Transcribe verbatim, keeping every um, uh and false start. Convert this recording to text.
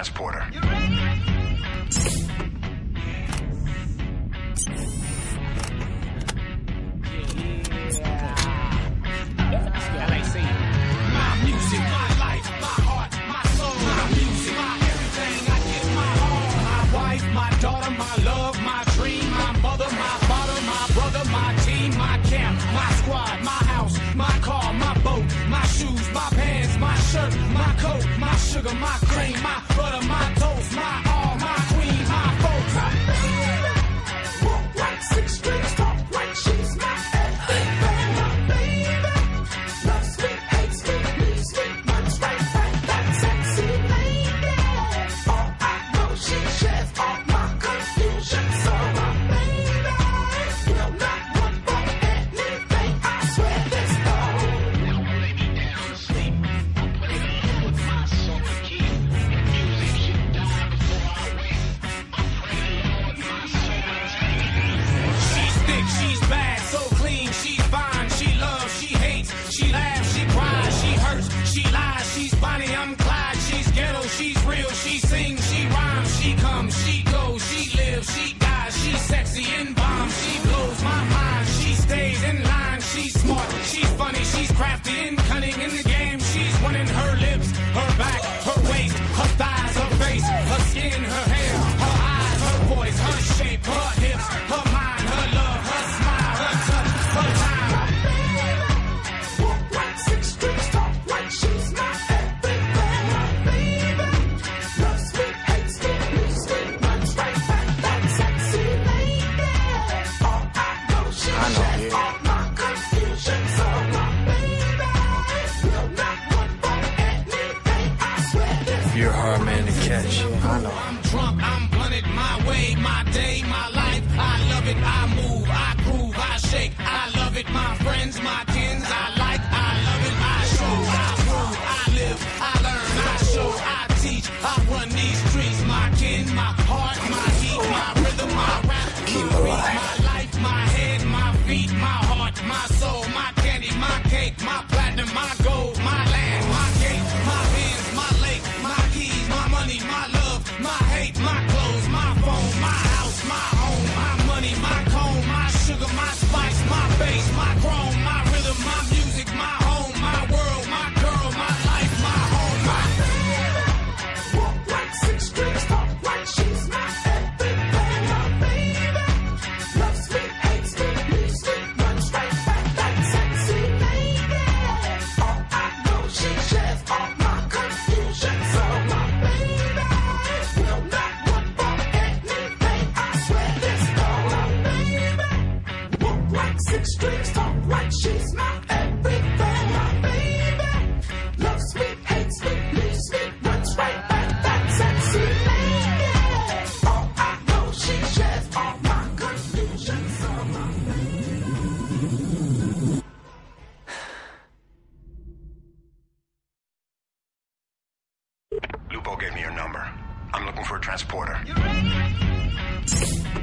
transporter. You ready? L A C. My music, my life, my heart, my soul. My music, my everything. I give my all. My wife, my daughter, my love, my dream, my mother, my father, my brother, my team, my camp, my squad, my house, my car, my boat, my shoes, my pants, my shirt, my coat, my sugar, my cream, my butter, my toast, my all, my queen, my folks. My baby, walk like six strings, talk like she's my everything. My baby, loves me, hates me, leaves me, runs right back, that sexy lady. All I know, she shares all my confusion. So my baby will not run for anything. I swear this though. Now lay me down to sleep. I'm playing with my soul to keep. Music should die before I wake. I pray Lord my soul is taken. She's thick, she's bad, so clean, she's fine, she loves, she hates, she laughs, she cries, she hurts, she lies, she's Bonnie, I'm Clyde, she's ghetto, she's real, she sings, she rhymes, she comes, she goes, she lives, she dies, she's sexy and bomb, she blows my mind, she stays in line, she's smart, she's funny, she's crafty and cunning in the game, she's winning her lips, her back, her waist, her thighs, her face, her skin, her hair, her eyes, her voice, her shape, her hips, her mind, her love, her smile, her touch, her time. My baby, walk like six strings, talk like she's my everything. My baby, loves me, hates me, leaves me, runs right back, that sexy lady. All I know, she shares all my confusion. So my baby will not run for anything. I swear this. You're a hard man to catch. I know. I'm drunk, I'm blunted, my way, my day, my life. I love it, I move, I groove, I shake. I love it, my friends, my kins, I like. I love it, I show, I prove, I live, I learn, I show, I teach. I run these streets, my kin, my heart, my heat, my rhythm, my rap. Keep my alive. My life, my head, my feet, my heart, my soul, my candy, my cake, my platinum, my gold, my land, my gate, my pins, my lake, my keys, my money, my love, my hate, my clothes, my phone, my house, my home, my money, my comb, my sugar, my spice, my face, my chrome, my rhythm, my music, my home, my world, my girl, my life, my home, my baby. Walk like six strings, talk like she's my everything. My baby loves me, hates me, leaves me, runs right back, that sexy lady. All I know, she shares all my confusion. So my baby will not run for anything. I swear this though. My baby walk like six strings, talk like she's my everything. My baby loves me, hates me, leaves me, runs right back, that sexy lady. All I know, she shares all my confusion. So my Lupo gave me your number. I'm looking for a transporter. You ready?